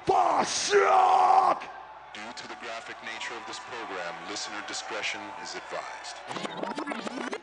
Shock! Due to the graphic nature of this program, listener discretion is advised.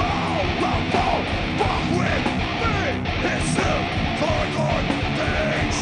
Fuck with me, it's still for good things.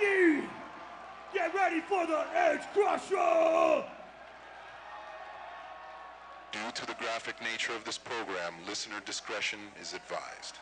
Rocky! Get ready for the Edge Crusher! Due to the graphic nature of this program, listener discretion is advised.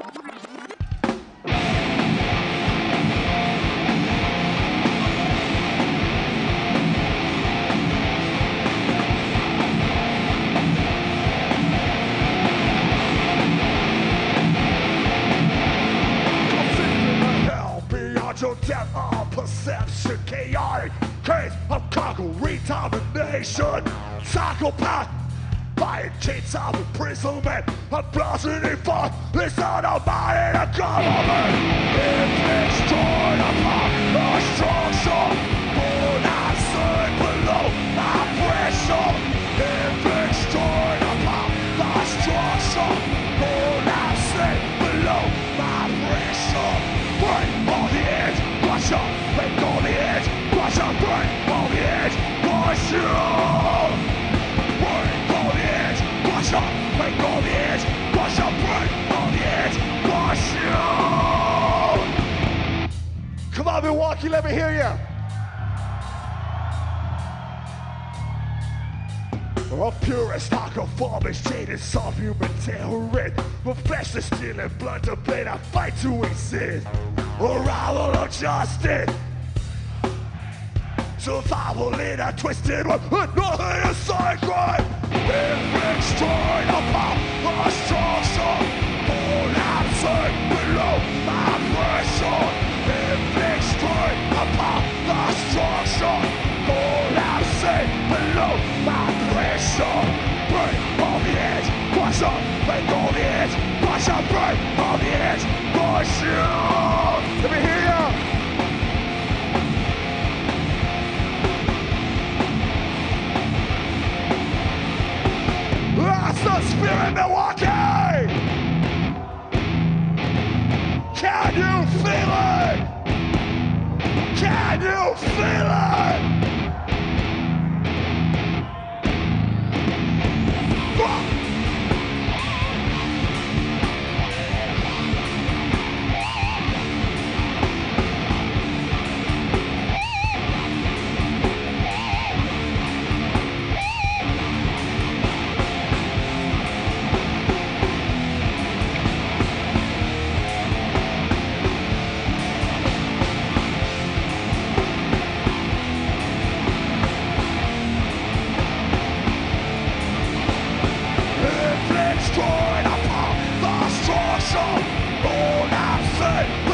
Your depth of perception, chaotic case of conquering domination, psychopath, buying chains of imprisonment, a blossoming force, it's not a mind in a government. If it's torn apart, a structure, born and sink below my pressure. If it's torn apart, the structure, born and sink below my pressure. Break all the edge, crush up, break all the edge, crush up, break all the edge, crush up. Break all the edge, crush up, break all the edge, crush up, break all the edge, crush up. Come on, Milwaukee, let me hear you. A purist, hardcore jaded, subhuman terrorist. With flesh to steel and blood to bleed, I fight to exist. Arrival of justice. Survival in a twisted world, and nothing is sacred. If it's torn apart, a structure, all I'm saying below my pressure. If it's torn apart, the structure, all I'm saying below my pressure. Break all the edge, crush up, break all the edge, crush up, break all the edge, crush up. Let me hear ya. That's the spirit, Milwaukee! Can you feel it? Can you feel it? All I'm saying